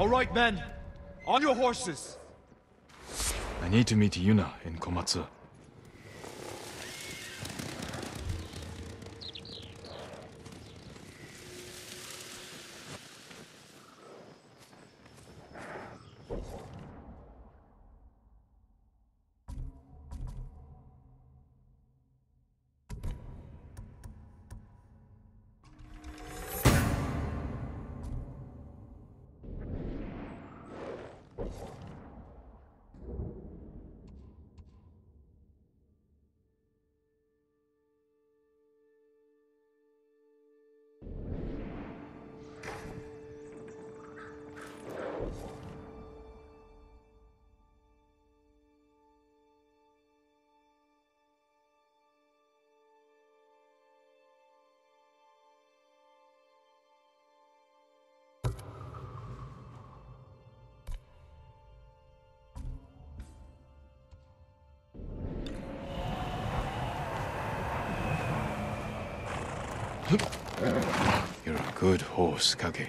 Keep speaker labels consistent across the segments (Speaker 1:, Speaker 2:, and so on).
Speaker 1: All right, men. On your horses.
Speaker 2: I need to meet Yuna in Komatsu. You're a good horse, Kage.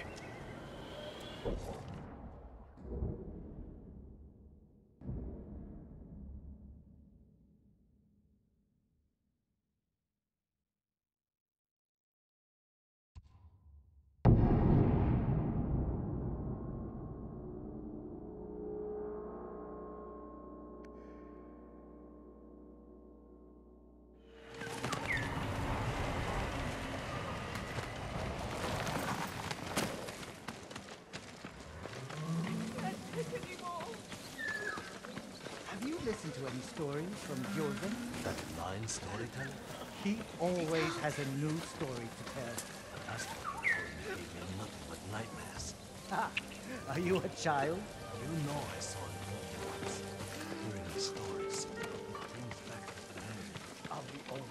Speaker 3: Listen to any stories from Jordan?
Speaker 4: That blind storyteller?
Speaker 3: He always has a new story to tell.
Speaker 4: The last one gave me nothing but nightmares.
Speaker 3: Ah, are you a child?
Speaker 4: You know I saw it once. Hearing the stories brings back the memory
Speaker 3: Of the old.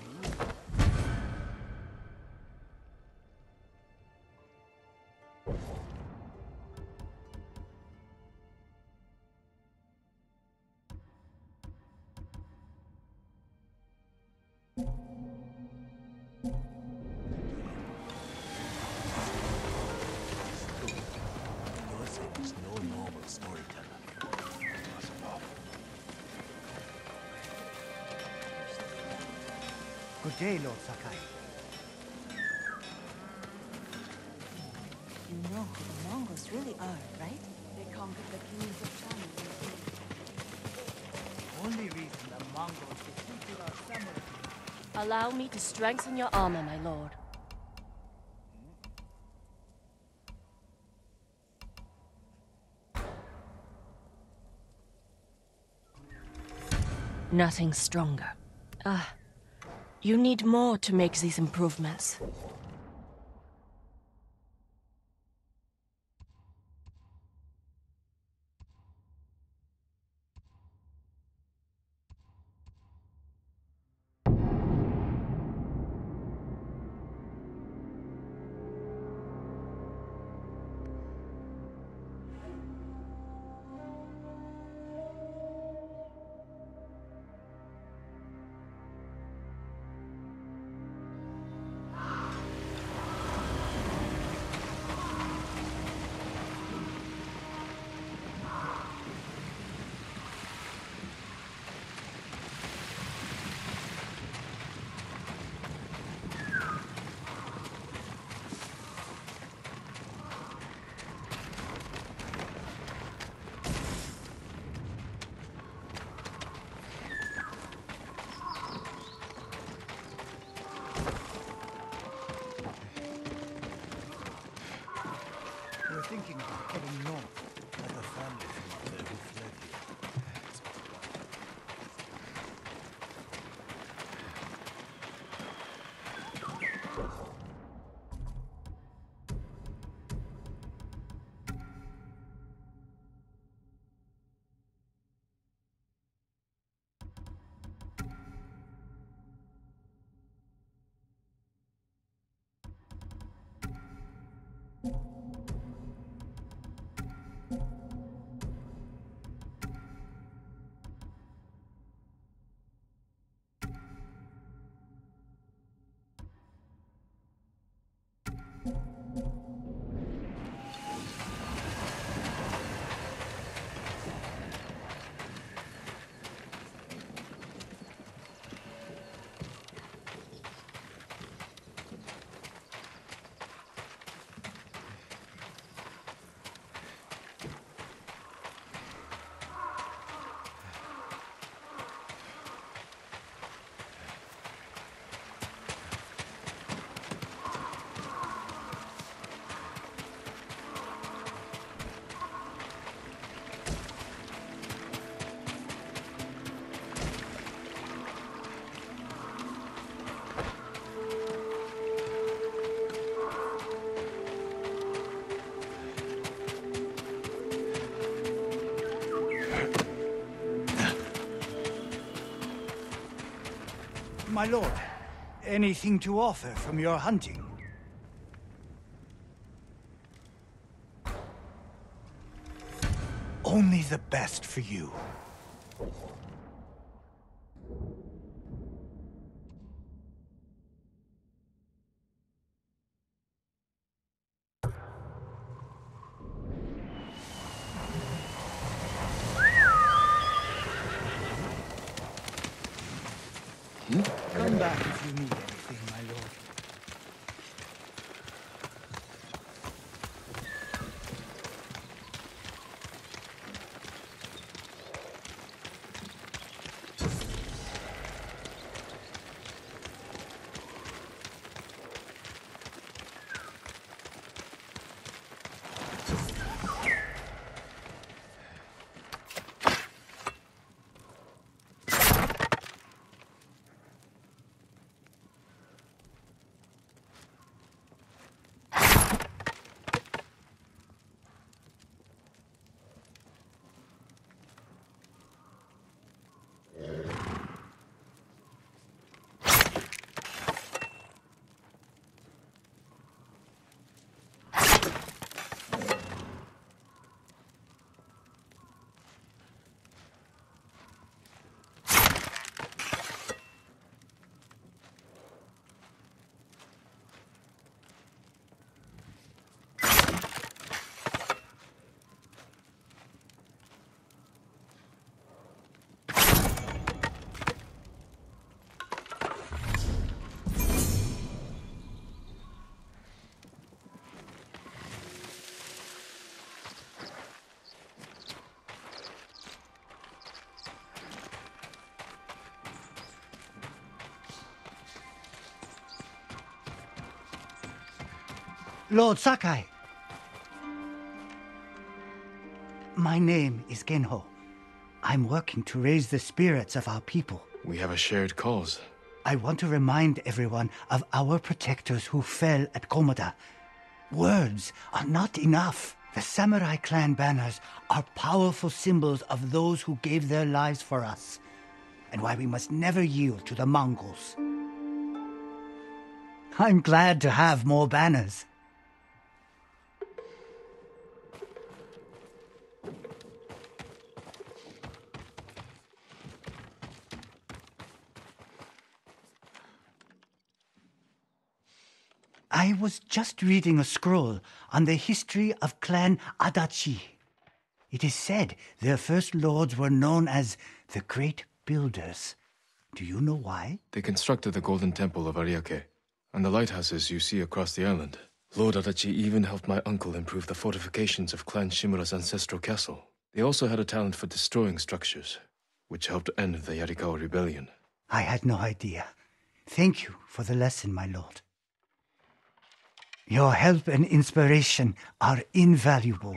Speaker 4: Yours is no normal storyteller.
Speaker 3: Good day, Lord Sakai.
Speaker 5: You know who the Mongols really are, right? They conquered the kings of China.
Speaker 3: Only reason the Mongols defeated our samurai.
Speaker 5: Allow me to strengthen your armor, my lord. Nothing stronger. You need more to make these improvements.
Speaker 6: my lord. Anything to offer from your hunting? Only the best for you. Come back if you need anything, my lord. Lord Sakai. My name is Genho. I'm working to raise the spirits of our people.
Speaker 2: We have a shared cause.
Speaker 6: I want to remind everyone of our protectors who fell at Komoda. Words are not enough. The samurai clan banners are powerful symbols of those who gave their lives for us, and why we must never yield to the Mongols. I'm glad to have more banners. I was just reading a scroll on the history of Clan Adachi. It is said their first lords were known as the Great Builders. Do you know why?
Speaker 2: They constructed the Golden Temple of Ariake and the lighthouses you see across the island. Lord Adachi even helped my uncle improve the fortifications of Clan Shimura's ancestral castle. They also had a talent for destroying structures, which helped end the Yarikawa rebellion.
Speaker 6: I had no idea. Thank you for the lesson, my lord. Your help and inspiration are invaluable.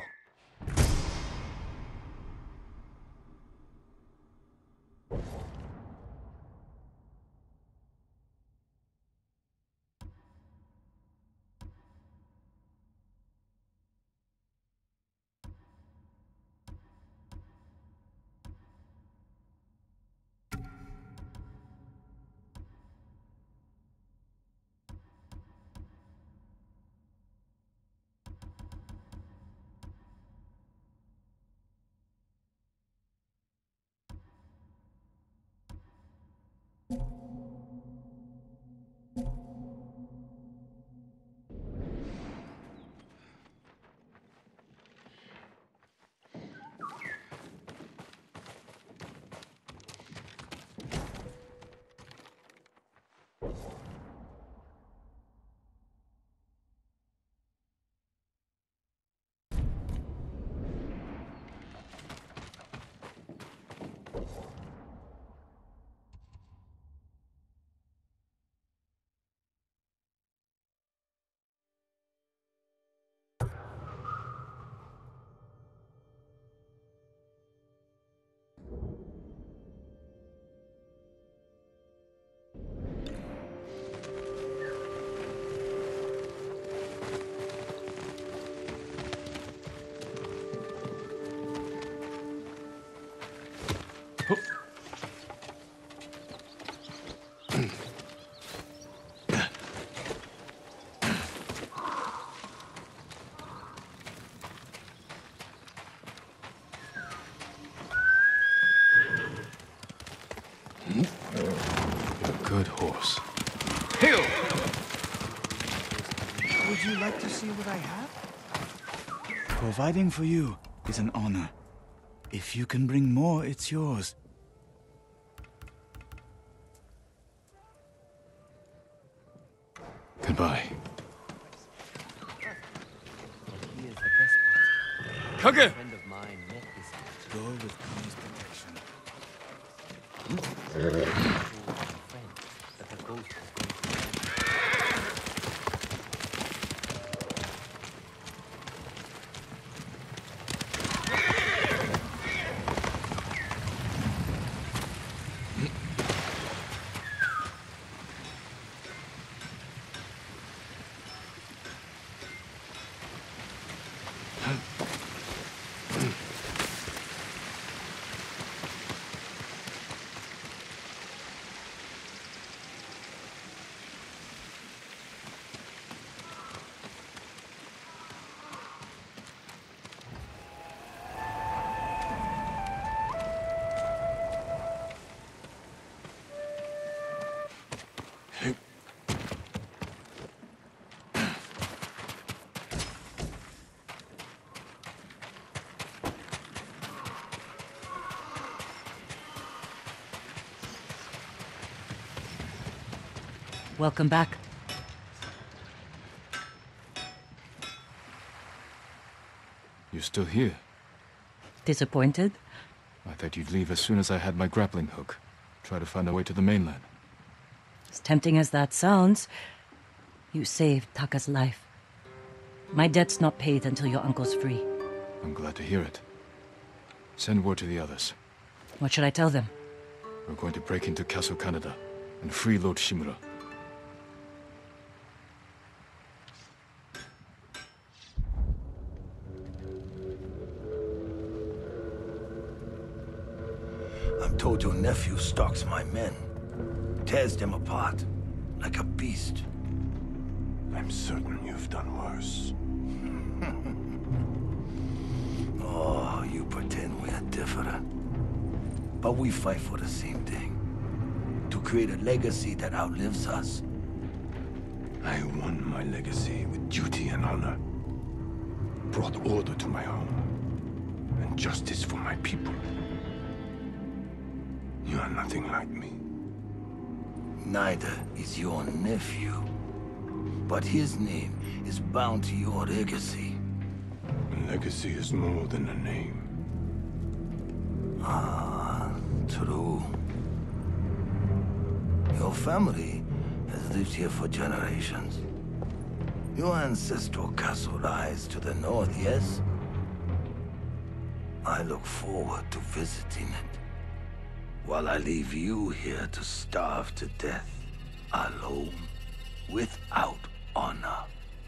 Speaker 2: A good horse.
Speaker 7: Would you like to see what I have? Providing for you is an honor. If you can bring more, it's yours.
Speaker 2: Goodbye.
Speaker 8: He is the best part.
Speaker 2: Kage!
Speaker 8: A friend of mine met this
Speaker 7: Go with Kumi's protection.
Speaker 8: friend that the ghost was going to
Speaker 9: Welcome back.
Speaker 2: You're still here?
Speaker 9: Disappointed?
Speaker 2: I thought you'd leave as soon as I had my grappling hook. Try to find a way to the mainland.
Speaker 9: As tempting as that sounds, you saved Taka's life. My debt's not paid until your uncle's free.
Speaker 2: I'm glad to hear it. Send word to the others.
Speaker 9: What should I tell them?
Speaker 2: We're going to break into Castle Canada and free Lord Shimura.
Speaker 4: I'm told your nephew stalks my men. Tears them apart. Like a beast. I'm certain you've done worse. Oh, you pretend we're different. But we fight for the same thing. To create a legacy that outlives us. I won my legacy with duty and honor. Brought order to my home. And justice for my people. You are nothing like me. Neither is your nephew. But his name is bound to your legacy. A legacy is more than a name. Ah, true. Your family has lived here for generations. Your ancestral castle lies to the north, yes? I look forward to visiting it. While I leave you here to starve to death, alone, without honor.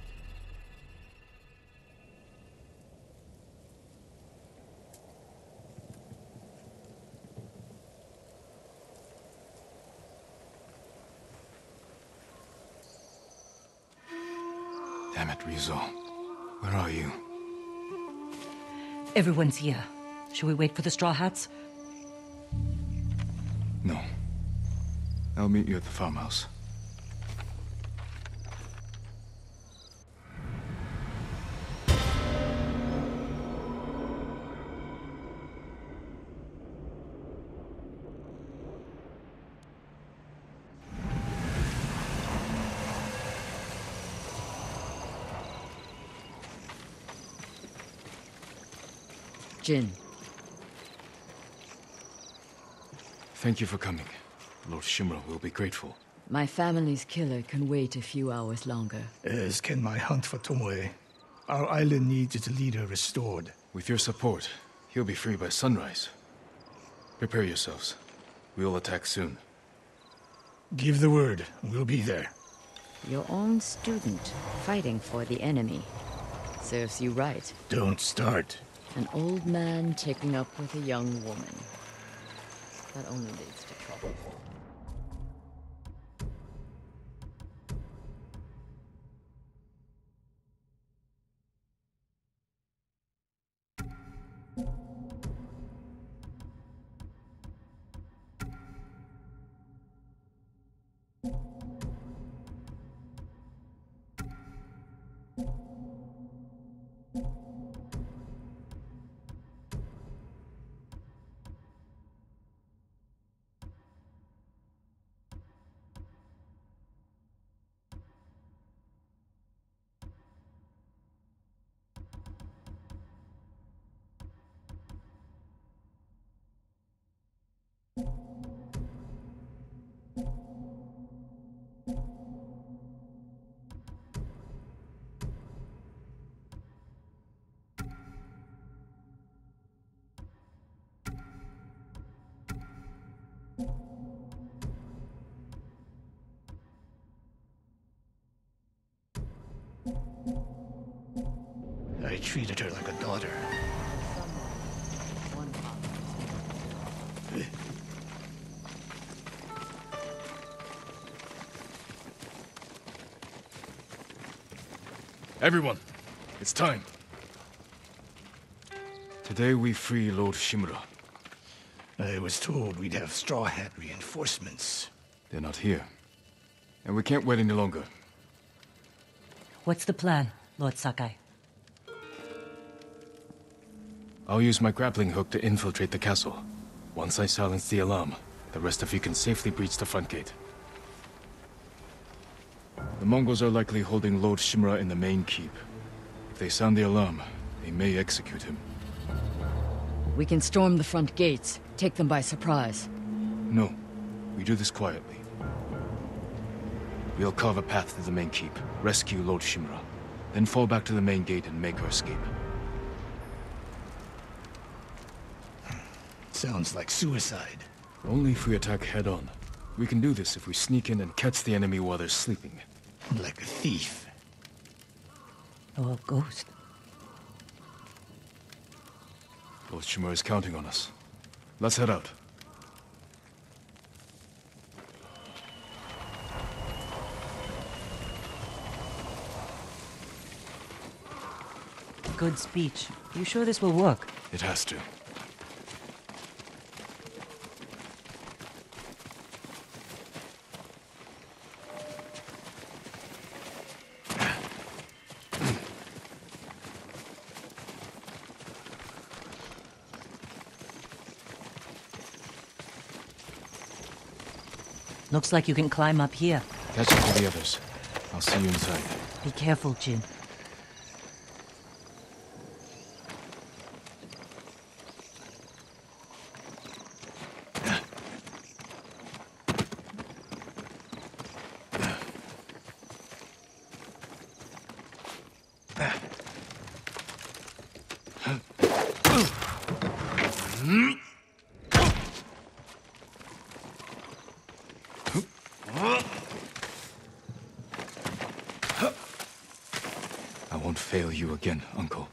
Speaker 2: Damn it, Rizzo. Where are you?
Speaker 9: Everyone's here. Shall we wait for the Straw Hats?
Speaker 2: No. I'll meet you at the farmhouse.
Speaker 10: Jin.
Speaker 2: Thank you for coming. Lord Shimura will be grateful.
Speaker 10: My family's killer can wait a few hours longer.
Speaker 11: As can my hunt for Tomoe. Our island needs its leader restored.
Speaker 2: With your support, he'll be free by sunrise. Prepare yourselves. We'll attack soon.
Speaker 11: Give the word. We'll be there.
Speaker 10: Your own student fighting for the enemy. Serves you right.
Speaker 11: Don't start.
Speaker 10: An old man taking up with a young woman. That only leads to trouble.
Speaker 11: treated her like a daughter.
Speaker 3: One father.
Speaker 2: Everyone, it's time. Today we free Lord Shimura.
Speaker 11: I was told we'd have Straw Hat reinforcements.
Speaker 2: They're not here. And we can't wait any longer.
Speaker 9: What's the plan, Lord Sakai?
Speaker 2: I'll use my grappling hook to infiltrate the castle. Once I silence the alarm, the rest of you can safely breach the front gate. The Mongols are likely holding Lord Shimura in the main keep. If they sound the alarm, they may execute him.
Speaker 10: We can storm the front gates, take them by surprise.
Speaker 2: No, we do this quietly. We'll carve a path to the main keep, rescue Lord Shimura, then fall back to the main gate and make our escape.
Speaker 11: Sounds like suicide.
Speaker 2: Only if we attack head-on. We can do this if we sneak in and catch the enemy while they're sleeping.
Speaker 11: Like a thief.
Speaker 9: Or a ghost.
Speaker 2: Lord Shimura is counting on us. Let's head out.
Speaker 9: Good speech. You sure this will work?
Speaker 2: It has to.
Speaker 9: Looks like you can climb up here.
Speaker 2: Catch up to the others. I'll see you inside.
Speaker 9: Be careful, Jin.
Speaker 2: I won't fail you again, Uncle.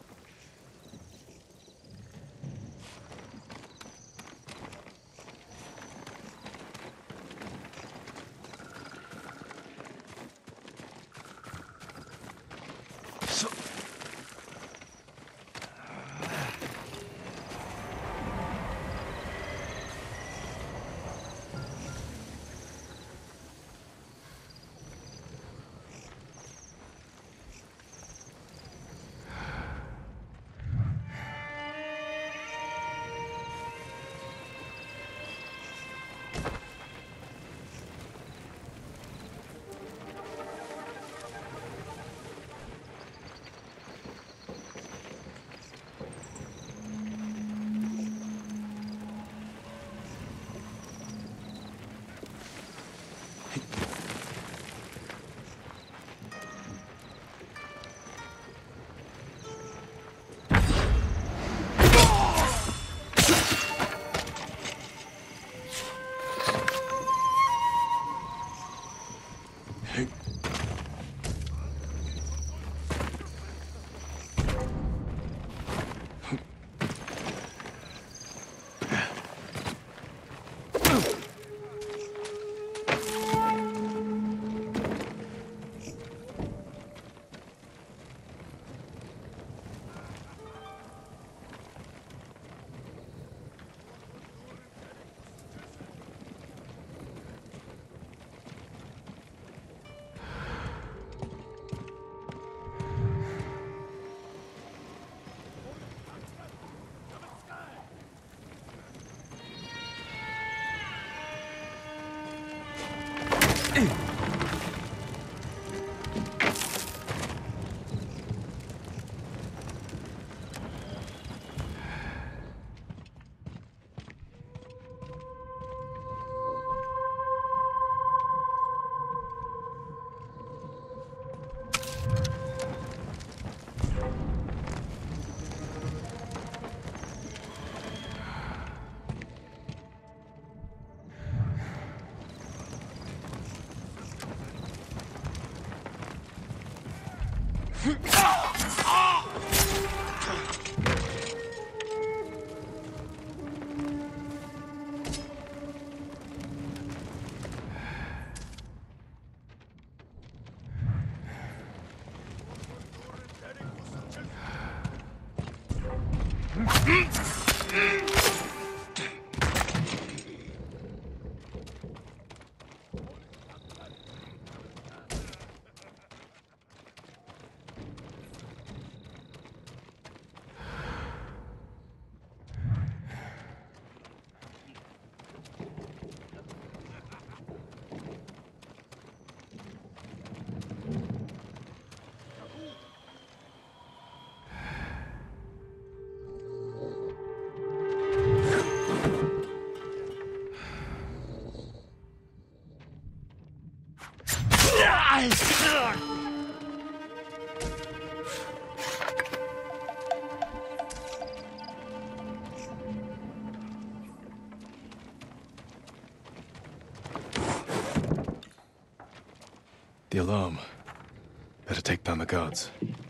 Speaker 2: The alarm. Better take down the guards.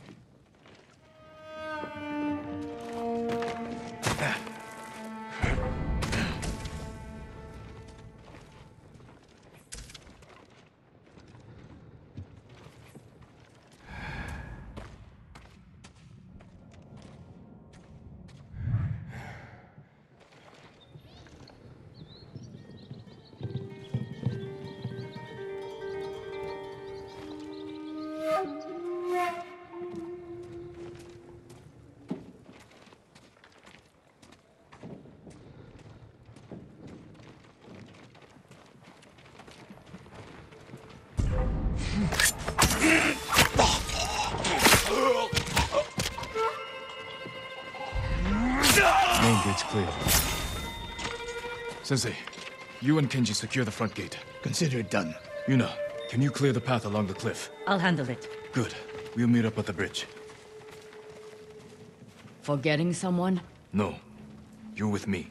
Speaker 2: Main gate's clear. Sensei, you and Kenji secure the front gate.
Speaker 11: Consider it done.
Speaker 2: Yuna, can you clear the path along the cliff?
Speaker 9: I'll handle it.
Speaker 2: Good. We'll meet up at the bridge.
Speaker 10: Forgetting someone?
Speaker 2: No. You're with me.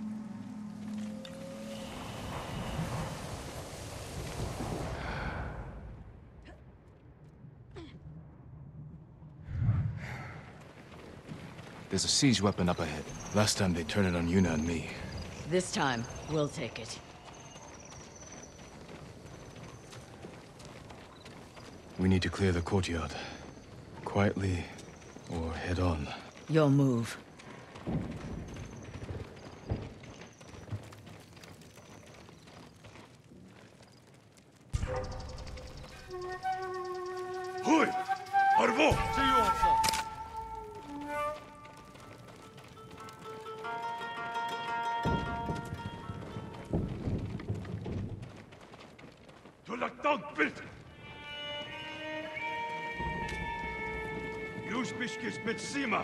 Speaker 2: There's a siege weapon up ahead. Last time they turned it on Yuna and me.
Speaker 10: This time, we'll take it.
Speaker 2: We need to clear the courtyard. Quietly, or head on.
Speaker 10: Your move.
Speaker 1: Hui! Arvo! See you also. Bild! Już biškis mit Sima.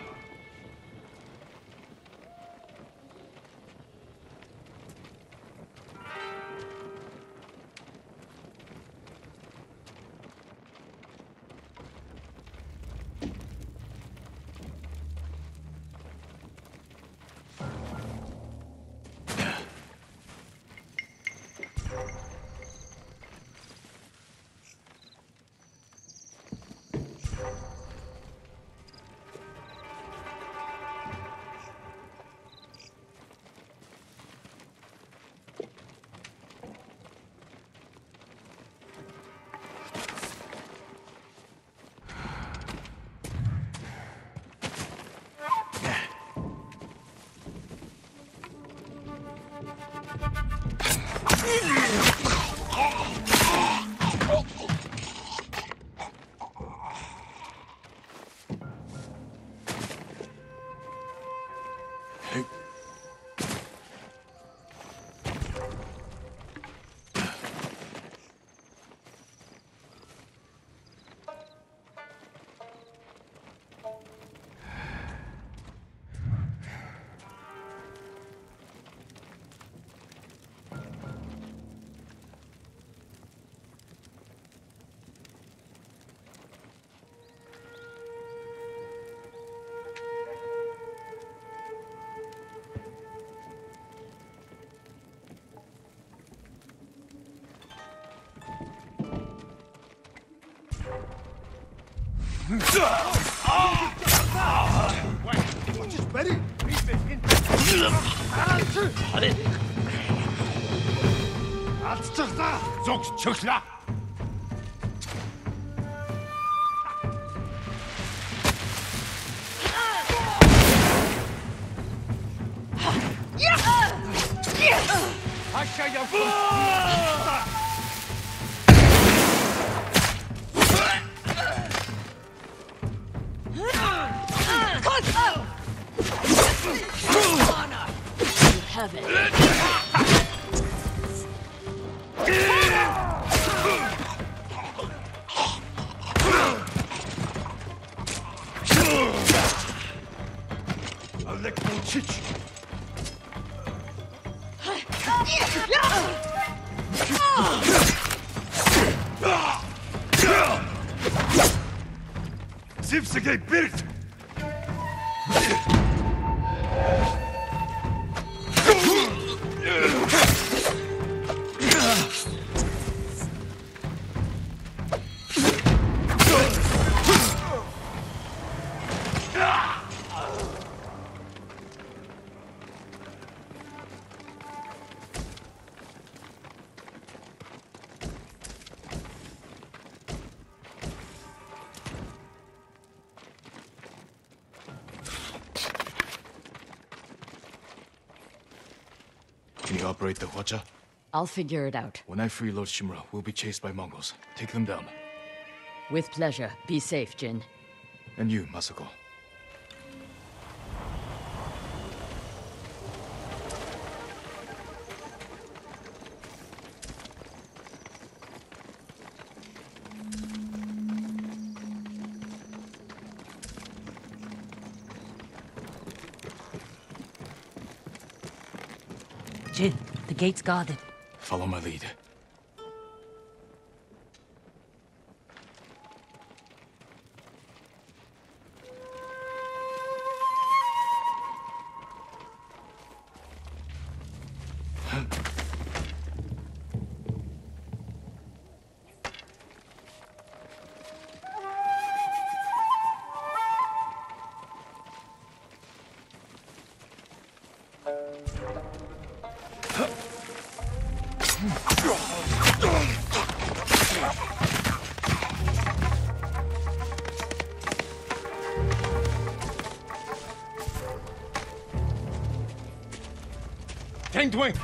Speaker 1: Sivsige Birt!
Speaker 2: Can you operate the Hwacha?
Speaker 10: I'll figure it out.
Speaker 2: When I free Lord Shimura, we'll be chased by Mongols. Take them down.
Speaker 10: With pleasure. Be safe, Jin.
Speaker 2: And you, Masako.
Speaker 9: Jin, the gate's guarded.
Speaker 2: Follow my lead.
Speaker 1: Tanged wing!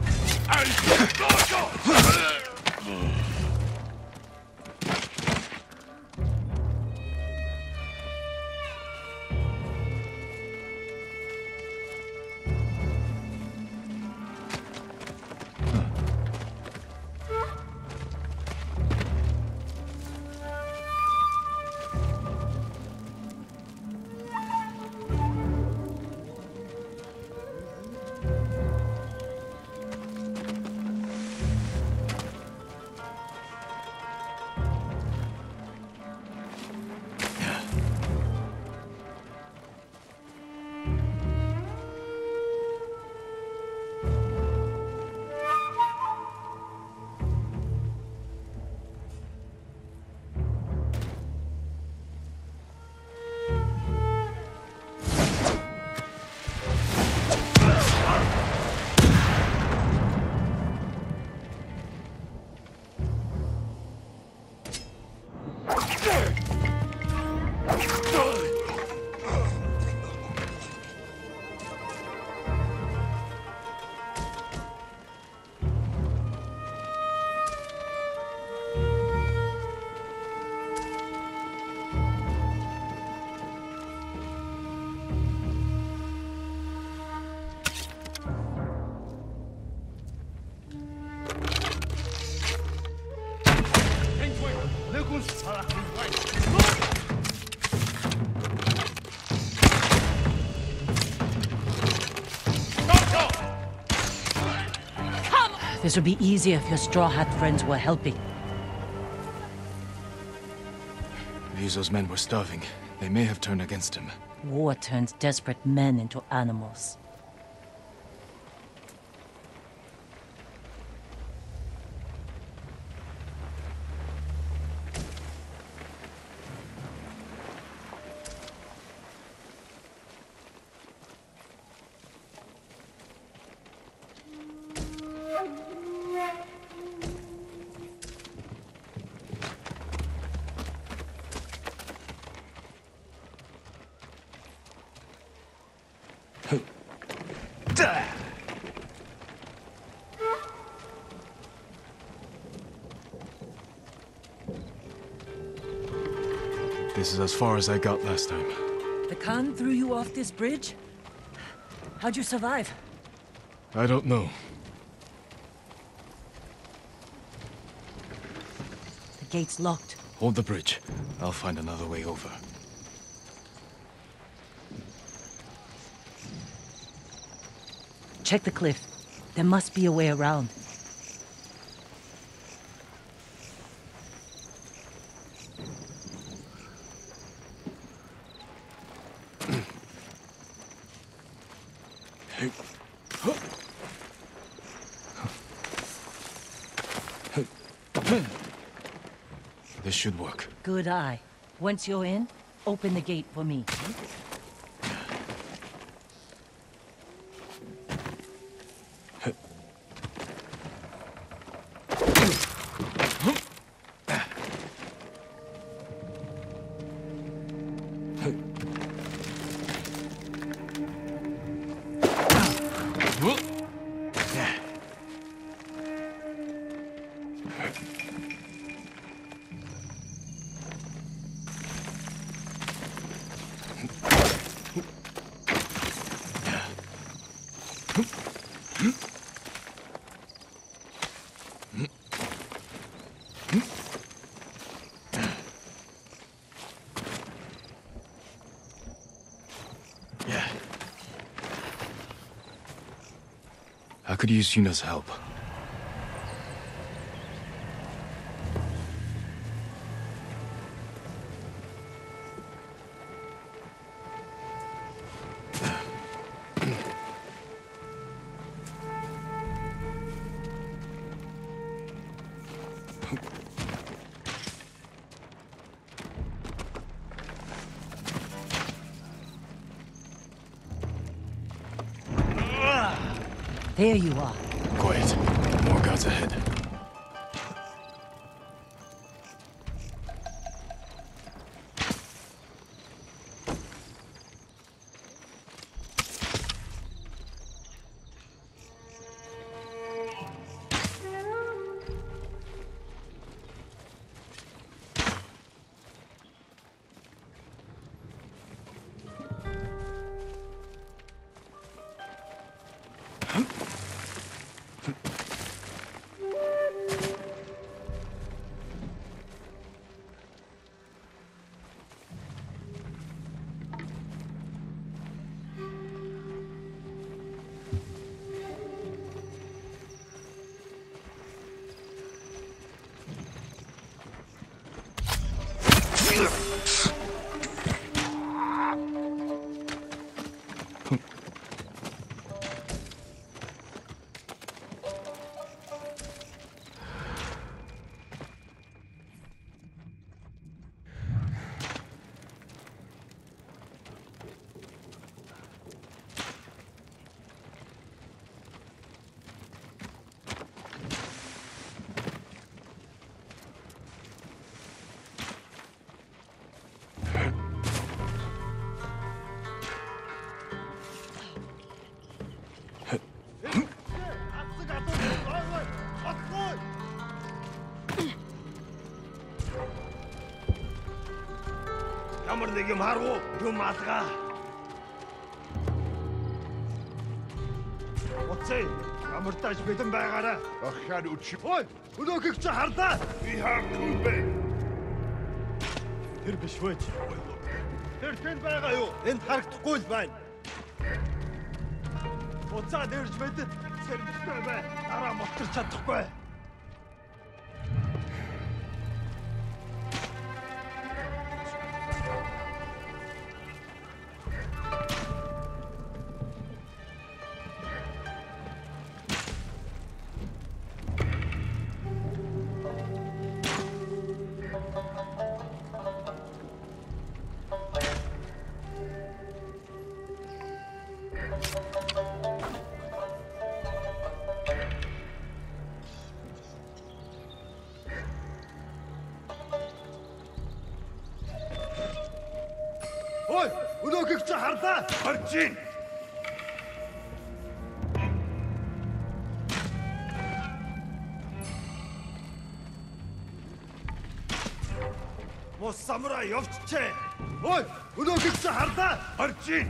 Speaker 9: This would be easier if your Straw Hat friends were helping.
Speaker 2: Ryuzo's men were starving. They may have turned against him.
Speaker 9: War turns desperate men into animals.
Speaker 2: This is as far as I got last time.
Speaker 9: The Khan threw you off this bridge? How'd you survive?
Speaker 2: I don't know.
Speaker 9: The gate's locked.
Speaker 2: Hold the bridge. I'll find another way over.
Speaker 9: Check the cliff. There must be a way around.
Speaker 2: This should work.
Speaker 9: Good eye. Once you're in, open the gate for me.
Speaker 2: I could use Yuna's help.
Speaker 9: There you are.
Speaker 2: Quiet. More guards ahead.
Speaker 1: Ямар нэг юм харав юм алгаа. Оцээ ямар тааш бэлэн байгаарай. Ахаар үчи. Ой, өнөөгч чи харлаа. Би хаагүй бэ. Тэр биш вэ? Тэр тэнд байгаа юу? Энд харагдахгүй л байна. Уцаа дэрж мэдээ. Сэрэмжтэй бай. Дараа мотор чадахгүй. Ой, өнөөгч чи харлаа. Харж ийн. Мос самурай явчихжээ. Ой, өнөөгч чи харлаа. Харж ийн.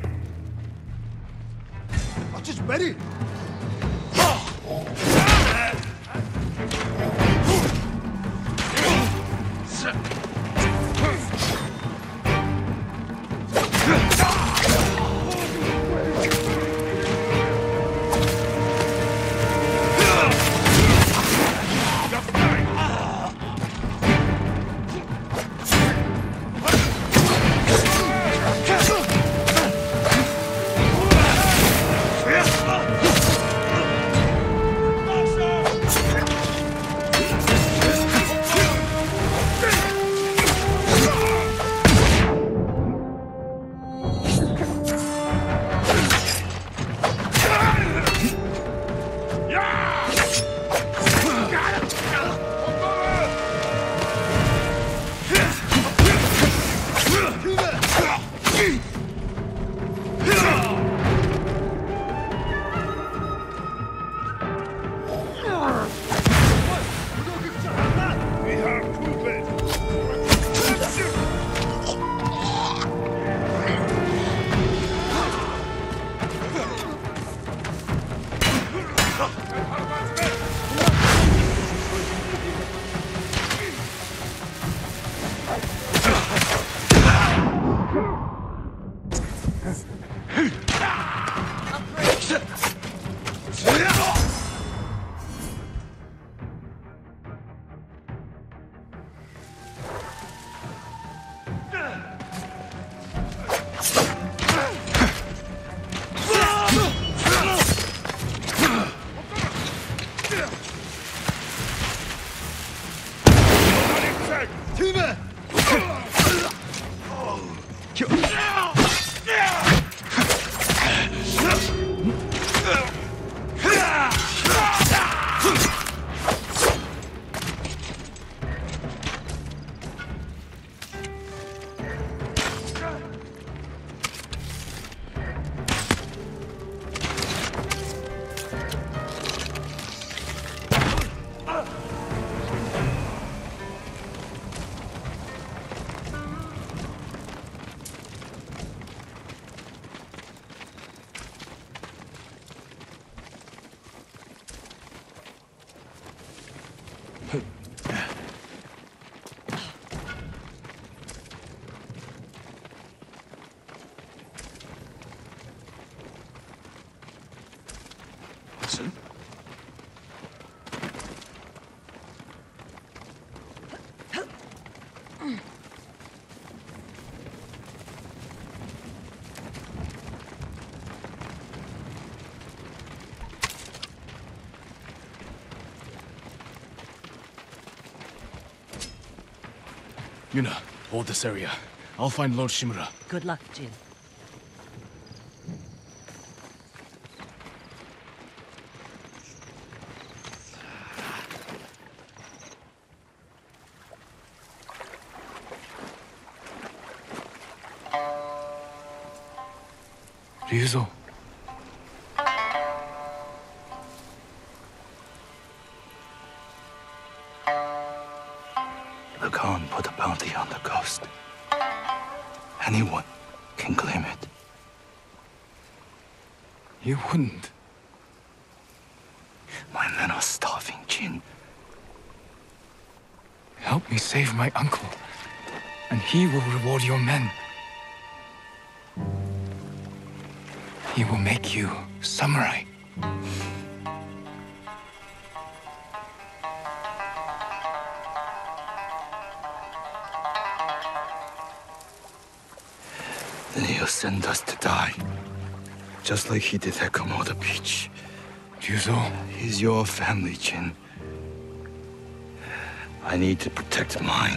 Speaker 1: Очиж барь.
Speaker 7: Listen.
Speaker 2: Yuna, hold this area. I'll find Lord Shimura.
Speaker 9: Good luck, Jin.
Speaker 2: Ryuzo.
Speaker 7: The Khan put a bounty on the ghost. Anyone can claim it.
Speaker 2: You wouldn't.
Speaker 7: My men are starving, Jin.
Speaker 2: Help me save my uncle, and he will reward your men. He will make you samurai.
Speaker 7: Then he'll send us to die. Just like he did at Komoda Beach.
Speaker 2: Ryuzo.
Speaker 7: He's your family, Jin. I need to protect mine.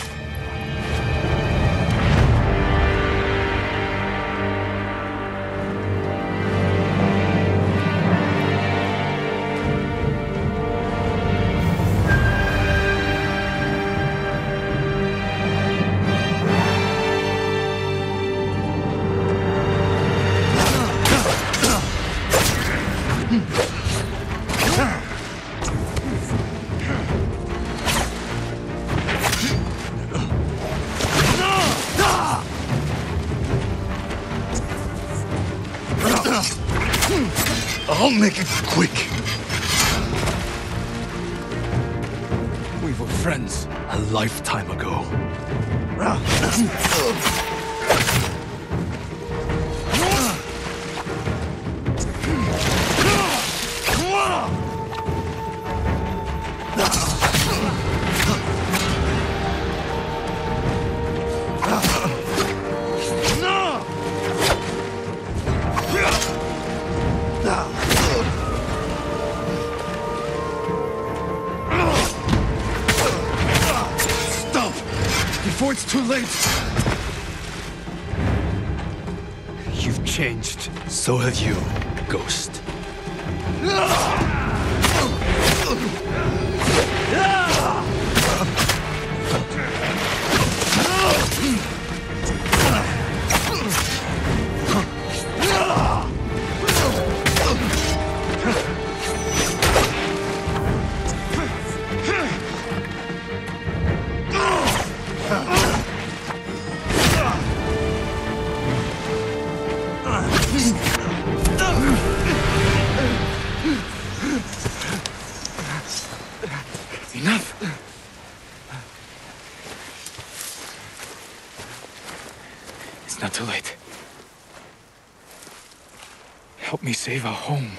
Speaker 7: I'll make it quick.
Speaker 2: We were friends
Speaker 7: A lifetime ago.
Speaker 2: Before it's too late!
Speaker 7: You've changed. So have you, Ghost.
Speaker 2: Enough! It's not too late.
Speaker 7: Help me save our home.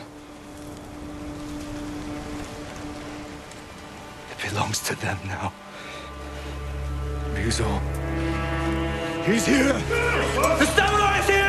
Speaker 7: It belongs to them now. Ryuzo. He's here! The samurai is here!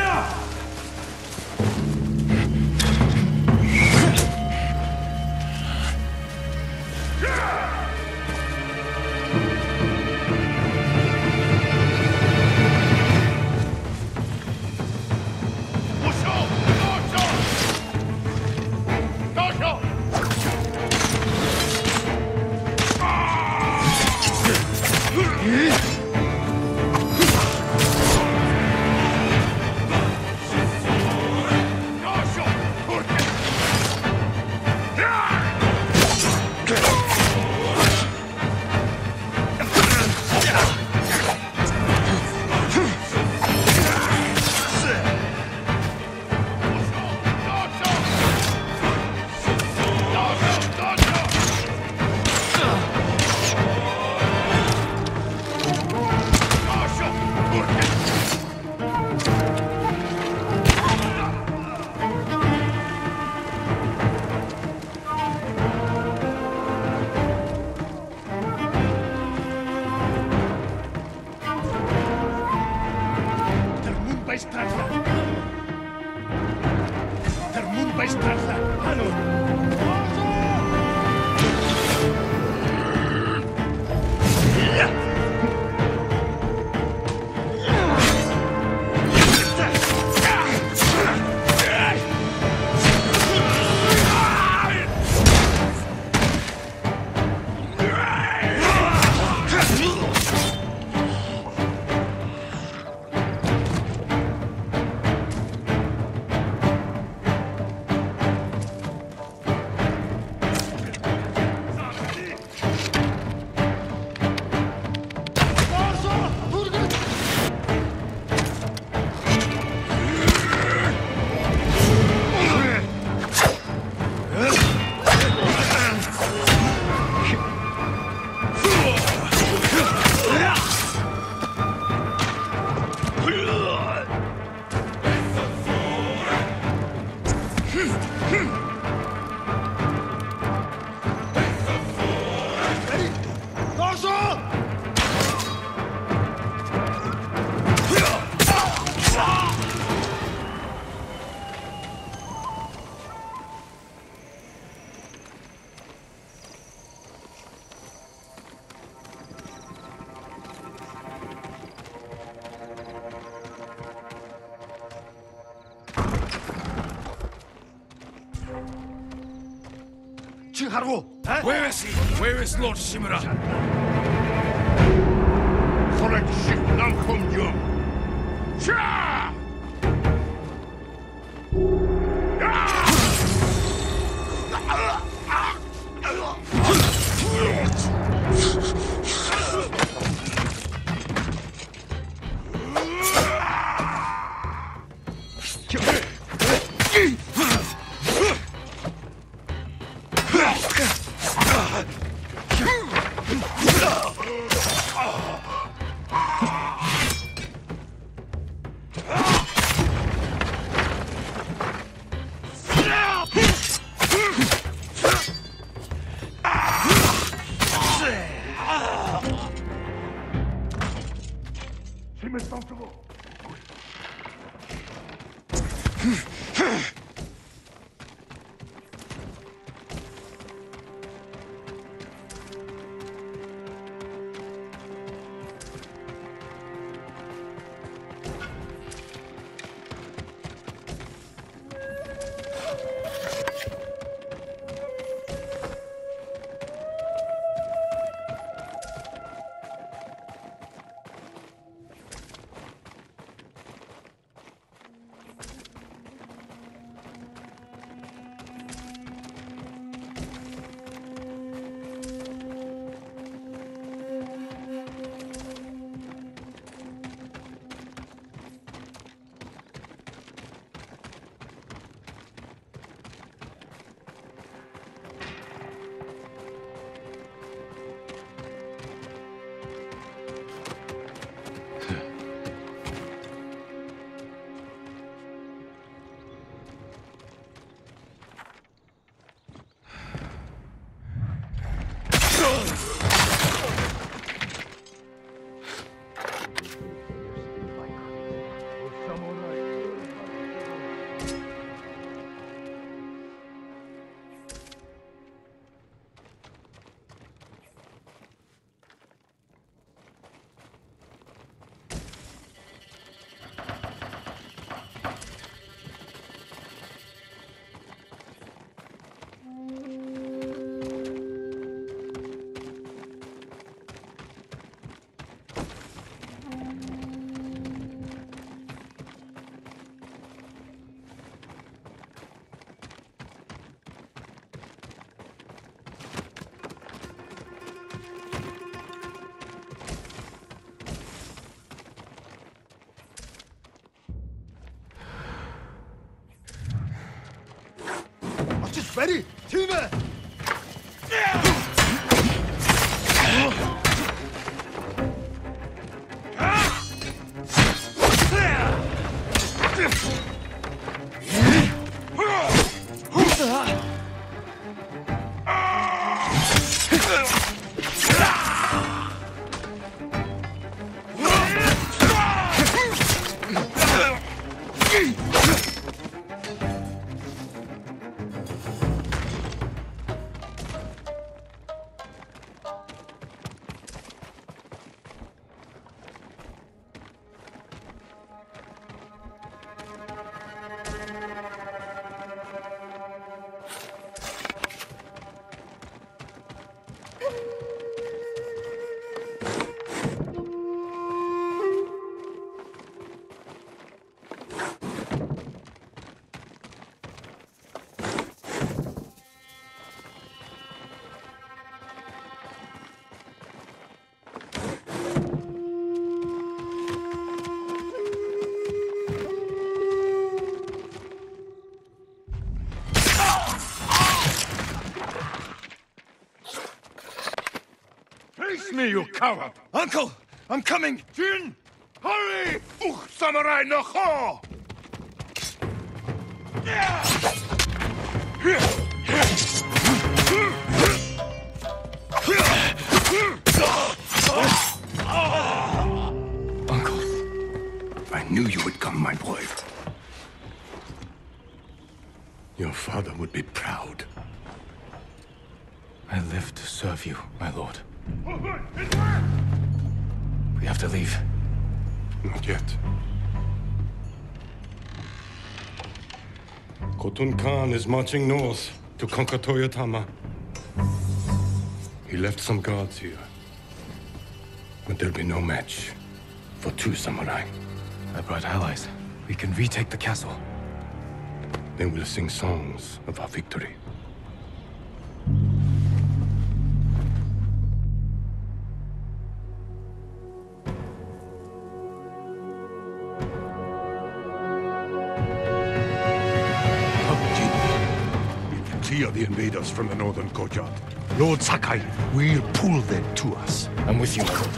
Speaker 1: Where is he? Where is Lord Shimura? Correct ship, now come you. Cha! Ready? Tina! Face me, you coward!
Speaker 7: Uncle, I'm coming!
Speaker 1: Jin! Hurry! Uch, samurai no ho!
Speaker 2: Uncle.
Speaker 1: I knew you would come, my boy. Your father would be proud.
Speaker 2: I live to serve you, my lord. We have to leave.
Speaker 1: Not yet. Khotun Khan is marching north to conquer Toyotama. He left some guards here. But there'll be no match for 2 samurai.
Speaker 2: I brought allies. We can retake the castle.
Speaker 1: They will sing songs of our victory. Clear the invaders from the northern courtyard. Lord Sakai will pull them to us.
Speaker 2: I'm with you, my lord.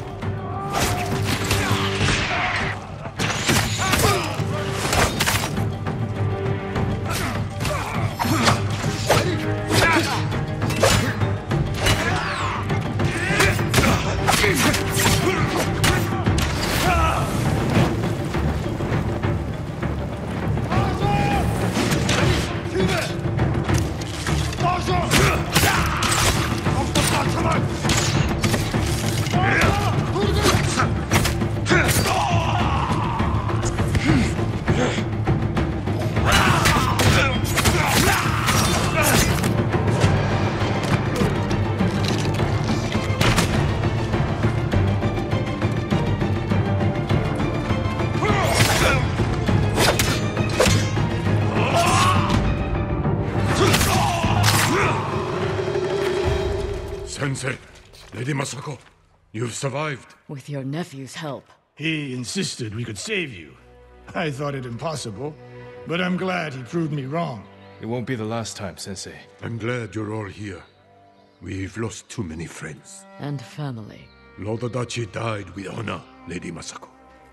Speaker 1: Sensei, Lady Masako, you've survived.
Speaker 10: With your nephew's help.
Speaker 11: He insisted we could save you. I thought it impossible, but I'm glad he proved me wrong.
Speaker 2: It won't be the last time, Sensei.
Speaker 1: I'm glad you're all here. We've lost too many friends.
Speaker 10: And family.
Speaker 1: Lord Adachi died with honor, Lady Masako.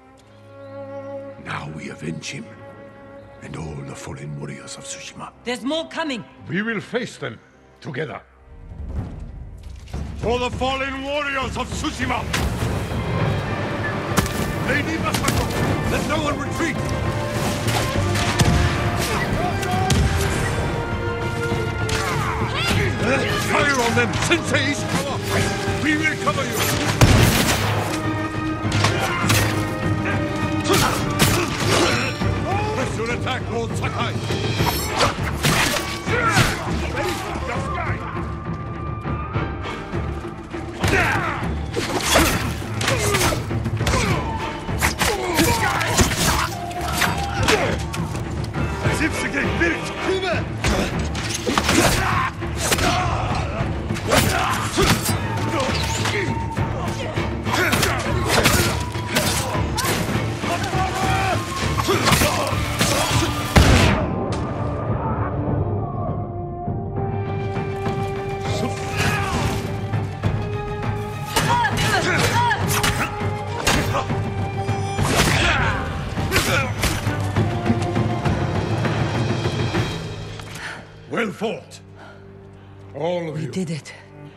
Speaker 1: Now we avenge him, and all the fallen warriors of Tsushima.
Speaker 9: There's more coming!
Speaker 1: We will face them together. For the fallen warriors of Tsushima! Lady Masako, let no one retreat! Fire on them! Sensei Ishikawa! We will cover you! Press your attack, Lord Sakai! Ready? Just guide! Zipsige, Bild, Kübe!
Speaker 11: fought. All of you.
Speaker 7: We did it.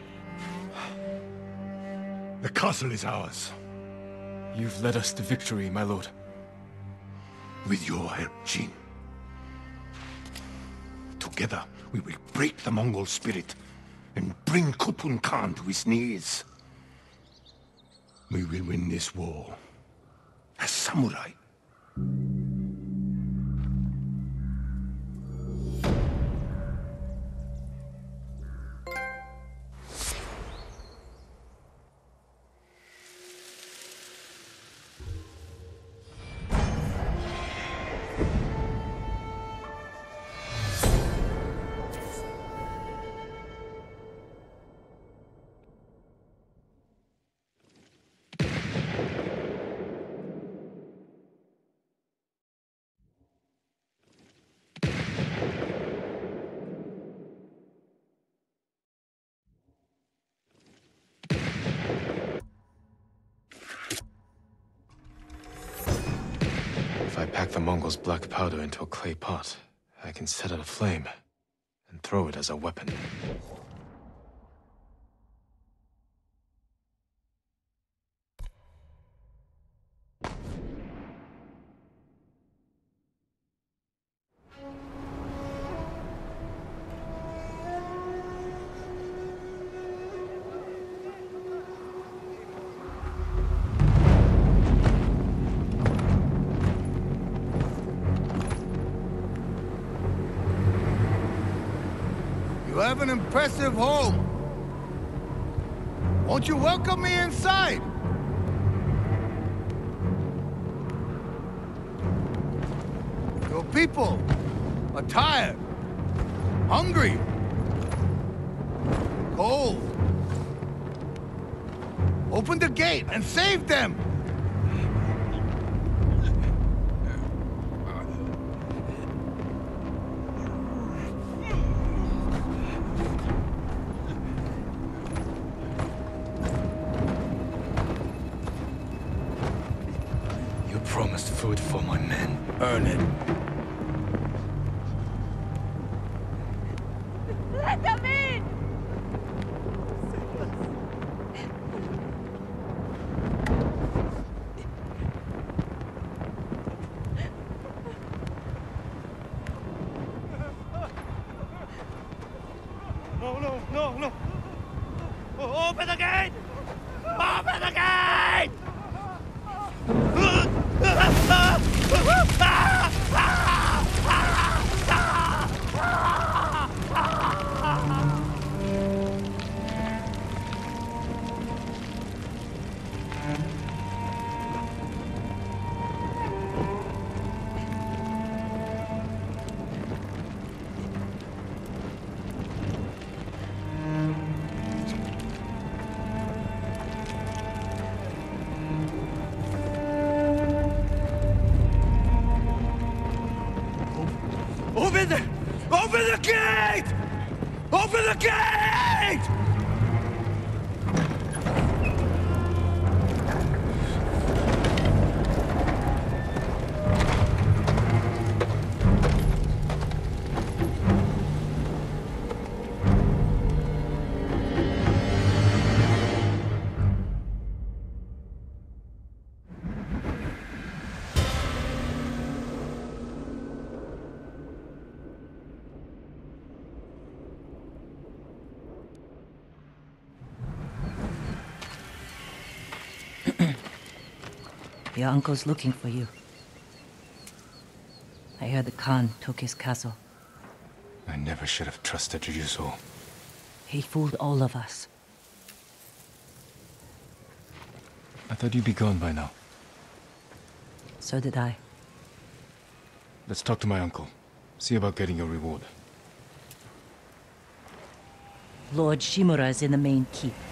Speaker 11: The castle is ours.
Speaker 2: You've led us to victory, my lord.
Speaker 1: With your help, Jin. Together, we will break the Mongol spirit and bring Khotun Khan to his knees. We will win this war as samurai.
Speaker 2: If I pack the Mongols' black powder into a clay pot, I can set it aflame and throw it as a weapon.
Speaker 12: You have an impressive home. Won't you welcome me inside? Your people are tired, hungry, cold. Open the gate and save them!
Speaker 2: Promised food for my men.
Speaker 12: Earn it.
Speaker 3: Let them in!
Speaker 1: No. Open the gate! Open the gate! Open the gate! Open the gate!
Speaker 9: Your uncle's looking for you. I heard the Khan took his castle.
Speaker 2: I never should have trusted Ryuzo.
Speaker 9: He fooled all of us.
Speaker 2: I thought you'd be gone by now.
Speaker 9: So did I.
Speaker 2: Let's talk to my uncle. See about getting your reward.
Speaker 9: Lord Shimura is in the main keep.